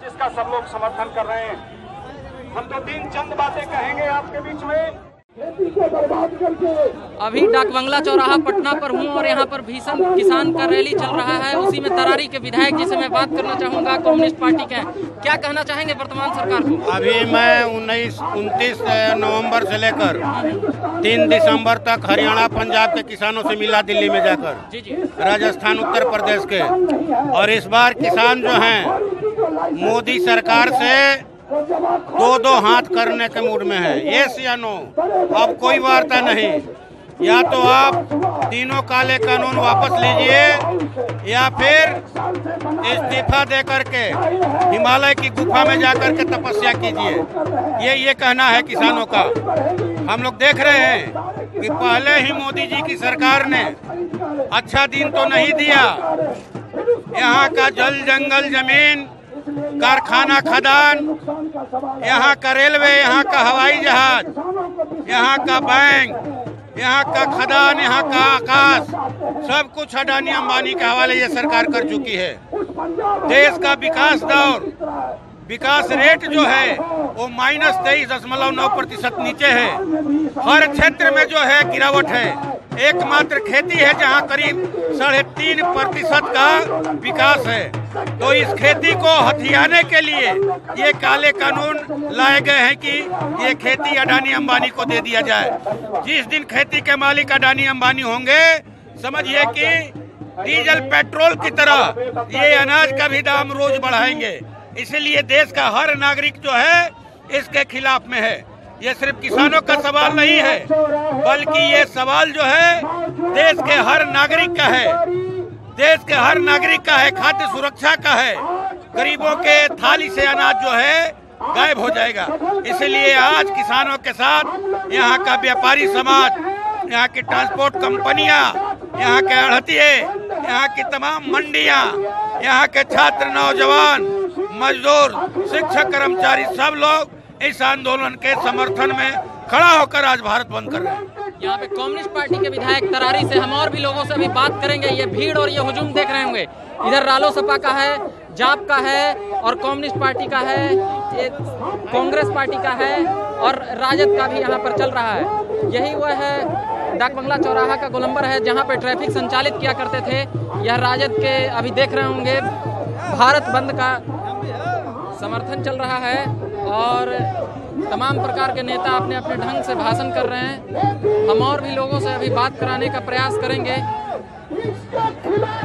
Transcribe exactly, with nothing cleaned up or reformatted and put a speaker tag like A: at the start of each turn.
A: जिसका सब लोग समर्थन कर रहे हैं। हम तो तीन चंद बातें कहेंगे आपके बीच में।
B: अभी डाक बंगला चौराहा पटना पर हूँ और यहाँ पर भीषण किसान का रैली चल रहा है। उसी में तरारी के विधायक जी से मैं बात करना चाहूँगा, कम्युनिस्ट पार्टी के। क्या कहना चाहेंगे वर्तमान सरकार को?
C: अभी मैं उन्नीस उनतीस नवंबर से लेकर तीन दिसंबर तक हरियाणा पंजाब के किसानों से मिला, दिल्ली में जाकर,
B: जी जी
C: राजस्थान उत्तर प्रदेश के। और इस बार किसान जो हैं मोदी सरकार से दो दो हाथ करने के मूड में है। यस या नो, अब कोई वार्ता नहीं। या तो आप तीनों काले कानून वापस लीजिए या फिर इस्तीफा दे करके हिमालय की गुफा में जाकर के तपस्या कीजिए। ये ये कहना है किसानों का। हम लोग देख रहे हैं कि पहले ही मोदी जी की सरकार ने अच्छा दिन तो नहीं दिया। यहाँ का जल जंगल जमीन, कारखाना खदान, यहाँ का रेलवे, यहाँ का हवाई जहाज, यहाँ का बैंक, यहाँ का खदान, यहाँ का आकाश, सब कुछ अडानी अंबानी के हवाले ये सरकार कर चुकी है। देश का विकास दौर, विकास रेट जो है वो माइनस तेईस दशमलव नौ प्रतिशत नीचे है। हर क्षेत्र में जो है गिरावट है। एकमात्र खेती है जहां करीब साढ़े तीन प्रतिशत का विकास है। तो इस खेती को हथियाने के लिए ये काले कानून लाए गए हैं कि ये खेती अडानी अंबानी को दे दिया जाए। जिस दिन खेती के मालिक अडानी अंबानी होंगे, समझिए कि डीजल पेट्रोल की तरह ये अनाज का भी दाम रोज बढ़ाएंगे। इसलिए देश का हर नागरिक जो है इसके खिलाफ में है। ये सिर्फ किसानों का सवाल नहीं है, बल्कि ये सवाल जो है देश के हर नागरिक का है। देश के हर नागरिक का है, खाद्य सुरक्षा का है। गरीबों के थाली से अनाज जो है गायब हो जाएगा। इसलिए आज किसानों के साथ यहाँ का व्यापारी समाज, यहाँ की ट्रांसपोर्ट कंपनियां, यहाँ के आढ़तिये, यहाँ की तमाम मंडियां, यहाँ के छात्र, नौजवान, मजदूर, शिक्षक, कर्मचारी, सब लोग इस आंदोलन के समर्थन में खड़ा होकर आज भारत बंद कर रहे हैं।
B: यहाँ पे कम्युनिस्ट पार्टी के विधायक तरारी से हम और भी लोगों से भी बात करेंगे। ये भीड़ और ये हुजूम देख रहे होंगे, इधर रालोसपा का है, जाप का है और कम्युनिस्ट पार्टी का है, ये कांग्रेस पार्टी का है और राजद का भी यहाँ पर चल रहा है। यही वह है डाक बंगला चौराहा का गोलंबर है जहाँ पे ट्रैफिक संचालित किया करते थे। यह राजद के अभी देख रहे होंगे भारत बंद का समर्थन चल रहा है और तमाम प्रकार के नेता अपने अपने ढंग से भाषण कर रहे हैं। हम और भी लोगों से अभी बात कराने का प्रयास करेंगे।